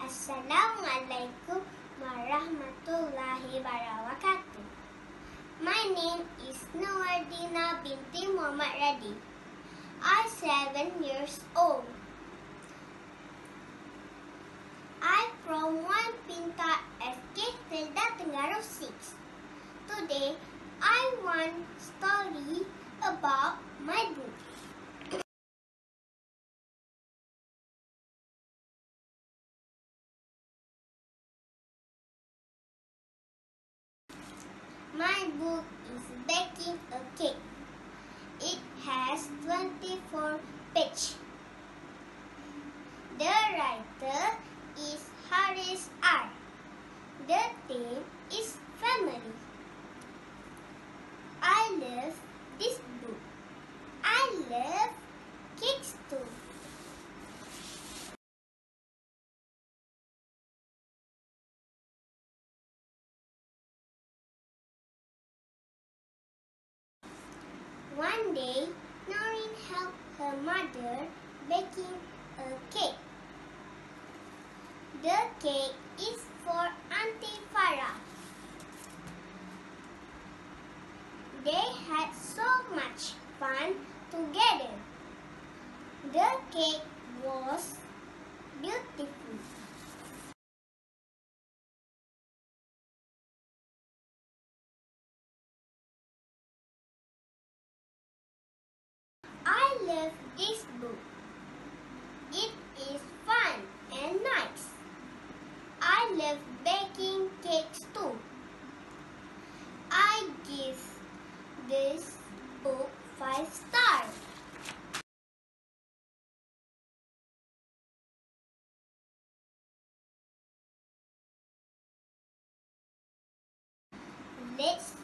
Assalamualaikum warahmatullahi wabarakatuh. My name is Nuardina binti Muhammad Radi. I'm 7 years old. I'm from 1 Pinta SK Felda Tengaru 6. Today, I want story about my book. My book is Baking a Cake. It has 24 pages. The writer is Haris R. The theme is family. I love this book. I love cakes too. One day, Noreen helped her mother baking a cake. The cake is for Auntie Farah. They had so much fun together. The cake was beautiful. I love this book. It is fun and nice. I love baking cakes too. I give this book 5 stars. Let's